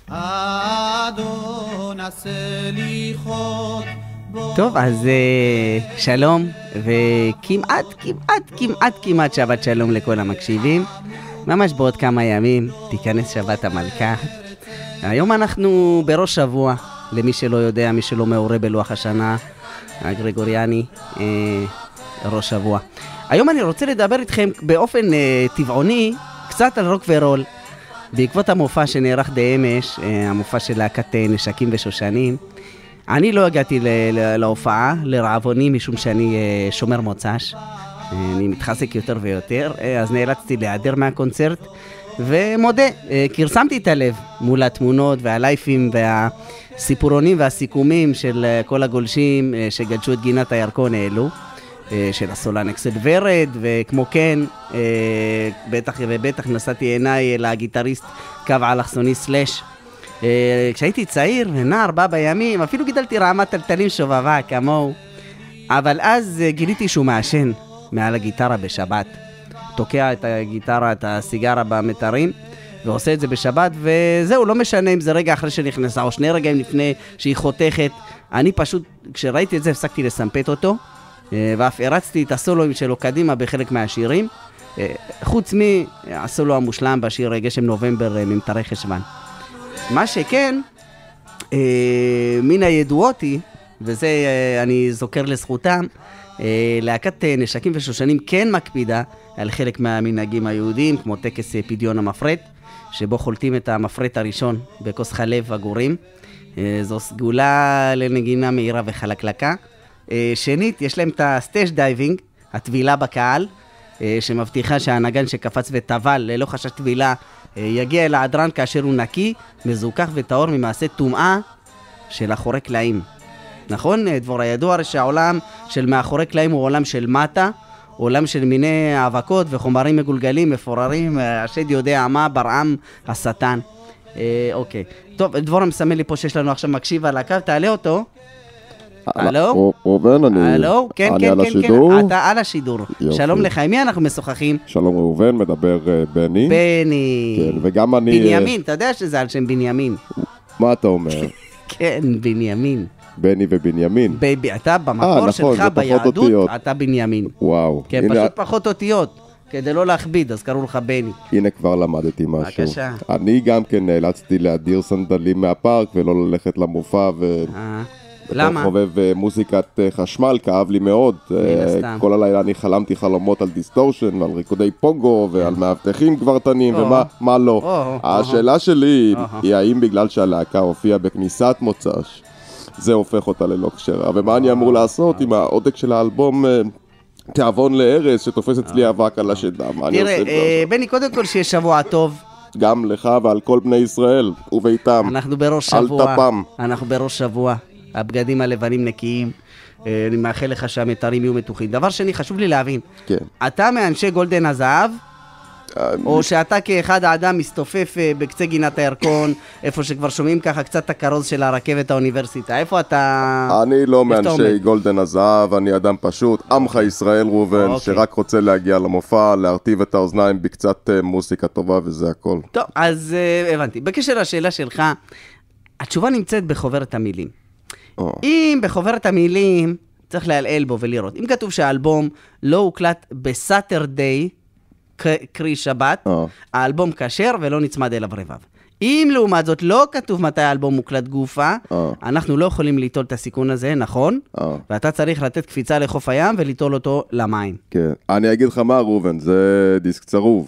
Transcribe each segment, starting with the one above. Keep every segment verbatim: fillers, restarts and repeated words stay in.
אדון הסליחות. טוב, אז שלום, וכמעט, כמעט, כמעט, כמעט שבת שלום לכל המקשיבים. ממש בעוד כמה ימים תיכנס שבת המלכה. היום אנחנו בראש שבוע, למי שלא יודע, מי שלא מעורה בלוח השנה הגרגוריאני, ראש שבוע. היום אני רוצה לדבר איתכם באופן טבעוני קצת על רוק ורול. בעקבות המופע שנערך באמש, המופע של להקת נשקים ושושנים, אני לא הגעתי להופעה, לרעבוני, משום שאני שומר מוצ"ש. אני מתחזק יותר ויותר, אז נאלצתי להיעדר מהקונצרט, ומודה, קרסמתי את הלב מול התמונות והלייפים והסיפורונים והסיכומים של כל הגולשים שגדשו את גינת הירקון האלו, של הסולן אקסל ורד, וכמו כן, בטח ובטח נשאתי עיניי לגיטריסט קו אלכסוני סלש. כשהייתי צעיר ונער בא בימים, אפילו גידלתי רעמת טלטלים שובבה כמוהו, אבל אז גיליתי שהוא מעשן מעל הגיטרה בשבת. תוקע את הגיטרה, את הסיגרה במתרים, ועושה את זה בשבת, וזהו, לא משנה אם זה רגע אחרי שנכנסה, או שני רגעים לפני שהיא חותכת. אני פשוט, כשראיתי את זה, הפסקתי לסמפת אותו, ואף הרצתי את הסולואים שלו קדימה בחלק מהשירים, חוץ מהסולו המושלם בשיר גשם נובמבר ממטרי חשוון. מה שכן, מן הידועות היא, וזה אני זוכר לזכותם, להקת נשקים ושושנים כן מקפידה על חלק מהמנהגים היהודיים, כמו טקס פדיון המפרט, שבו חולטים את המפרט הראשון בכוס חלב עגורים. זו סגולה לנגינה מהירה וחלקלקה. שנית, יש להם את הסטייג' דייבינג, הטבילה בקהל, שמבטיחה שהנגן שקפץ וטבל ללא חשש טבילה יגיע אל העדרן כאשר הוא נקי, מזוכח וטהור ממעשה טומאה של אחורי קלעים. נכון? דבור הידוע שהעולם של מאחורי קלעים הוא עולם של מטה, עולם של מיני האבקות וחומרים מגולגלים, מפוררים, השד יודע מה, ברעם השטן. אה, אוקיי. טוב, דבור מסמל לי פה שיש לנו עכשיו מקשיב על הקו, תעלה אותו. הלו? ראובן, אני הלו? כן, כן, כן, כן, אתה על השידור. שלום לך, עם מי אנחנו משוחחים? שלום ראובן, מדבר בני. בני. כן, וגם אני... בנימין, אתה יודע שזה על שם בנימין. מה אתה אומר? כן, בנימין. בני ובנימין. בייבי, אתה במקור שלך ביהדות, אתה בנימין. וואו. כן, פשוט פחות אותיות, כדי לא להכביד, אז קראו לך בני. הנה כבר למדתי משהו. בבקשה. אני גם כן נאלצתי להדיר סנדלים מהפארק ולא ללכת למופע ו... למה? בתור חובב מוזיקת חשמל, כאב לי מאוד. כל הלילה אני חלמתי חלומות על דיסטורשן ועל ריקודי פונגו ועל מאבטחים גברתנים ומה לא. השאלה שלי היא האם בגלל שהלהקה הופיעה בכניסת מוצ"ש זה הופך אותה ללא כשרה, ומה אני אמור לעשות עם העודק של האלבום תיאבון להרס שתופס אצלי אבק על השדה? תראה, בני, קודם כל שיש שבוע טוב. גם לך ועל כל בני ישראל וביתם. אנחנו בראש שבוע. אל תפם. אנחנו בראש שבוע. הבגדים הלבנים נקיים. אני מאחל לך שהמתרים יהיו מתוחים. דבר שני, חשוב לי להבין. כן. אתה מאנשי גולדן הזהב? או שאתה כאחד האדם מסתופף בקצה גינת הירקון, איפה שכבר שומעים ככה קצת את הכרוז של הרכבת האוניברסיטה? איפה אתה... אני לא מאנשי גולדן הזהב, אני אדם פשוט, עמך ישראל ראובן, שרק רוצה להגיע למופע, להרטיב את האוזניים בקצת מוסיקה טובה, וזה הכל. טוב, אז הבנתי. בקשר לשאלה שלך, התשובה נמצאת בחוברת המילים. אם בחוברת המילים צריך להלעל בו ולראות, אם כתוב שהאלבום לא הוקלט בסאטרדיי, קרי שבת, האלבום כשר ולא נצמד אליו רבב. אם לעומת זאת לא כתוב מתי האלבום מוקלט גופה, אנחנו לא יכולים ליטול את הסיכון הזה, נכון? ואתה צריך לתת קפיצה לחוף הים וליטול אותו למים. כן, אני אגיד לך מה ראובן, זה דיסק צרוב.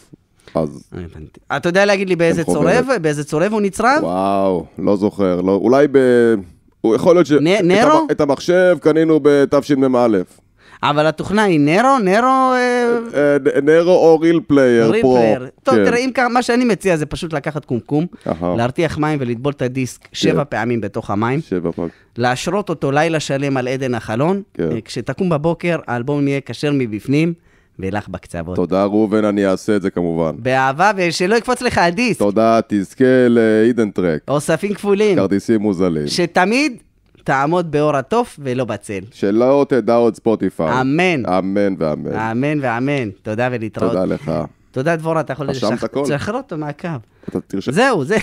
אתה יודע להגיד לי באיזה צורב, באיזה צורב הוא נצרב? וואו, לא זוכר, אולי ב... הוא יכול להיות שאת המחשב קנינו בתשמ"א. אבל התוכנה היא נרו, נרו... נרו או ריל פלייר פרו. טוב, תראה, אם מה שאני מציע זה פשוט לקחת קומקום, להרתיח מים ולטבול את הדיסק שבע פעמים בתוך המים, להשרות אותו לילה שלם על עדן החלון, כשתקום בבוקר האלבום יהיה כשר מבפנים, ולך בקצוות. תודה ראובן, אני אעשה את זה כמובן. באהבה, ושלא יקפוץ לך הדיסק. תודה, תזכה להידן טרק. אוספים כפולים. כרטיסים מוזלים. שתמיד תעמוד באור התוף ולא בצל. שלא תדע עוד ספוטיפיי. אמן. אמן ואמן. אמן ואמן. תודה ולהתראות. תודה לך. תודה דבורה, אתה יכול לשחרר אותו מהקו. אתה תרשם. זהו, זה...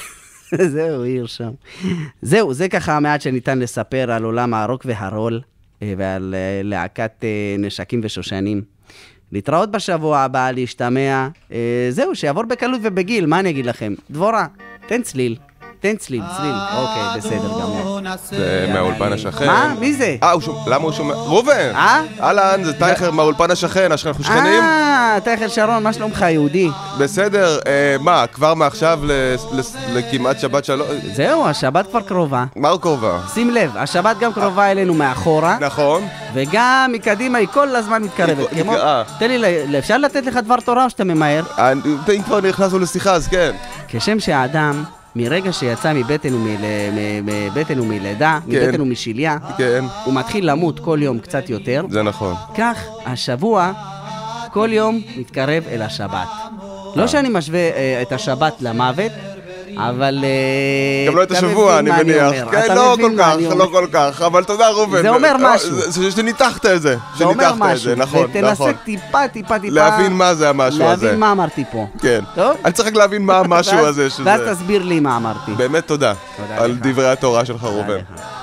זהו, עיר שם. זהו, זה ככה המעט שניתן לספר על עולם הרוק והרול, ועל להקת נשקים ושושנים. להתראות בשבוע הבא, להשתמע. זהו, שיעבור בקלות ובגיל, מה אני אגיד לכם? דבורה, תן צליל. תן צליל, צליל. אוקיי, בסדר גמור. זה מהאולפן השכן. מה? מי זה? אה, למה הוא שומע? ראובן! אה? אהלן, זה טייכר מהאולפן השכן, אנחנו שכנים? אה, טייכר שרון, מה שלומך, יהודי? בסדר, מה, כבר מעכשיו לכמעט שבת שלום? זהו, השבת כבר קרובה. מה הוא קרובה? שים לב, השבת גם קרובה אלינו מאחורה. נכון. וגם מקדימה היא כל הזמן מתקרבת. תן לי, אפשר לתת לך דבר תורה או שאתה ממהר? אם כבר נכנסנו לשיחה, אז כן. כשם שהאדם, מרגע שיצא מבטן ומבטן ומלידה, מבטן ומשיליה, הוא מתחיל למות כל יום קצת יותר. זה נכון. כך, השבוע, כל יום מתקרב אל השבת. לא שאני משווה את השבת למוות, אבל... גם לא את השבוע, אני מניח. כן, לא כל כך, לא כל כך, אבל תודה ראובן. זה אומר משהו. שניתחת את זה. זה אומר משהו. ותנסה טיפה, טיפה, טיפה... להבין מה זה המשהו הזה. להבין מה אמרתי פה. כן. אני צריך להבין מה המשהו הזה. ואז תסביר לי מה אמרתי. באמת תודה. על דברי התורה שלך ראובן.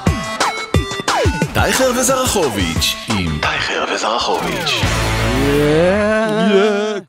טייכר וזרחוביץ' עם טייכר וזרחוביץ'.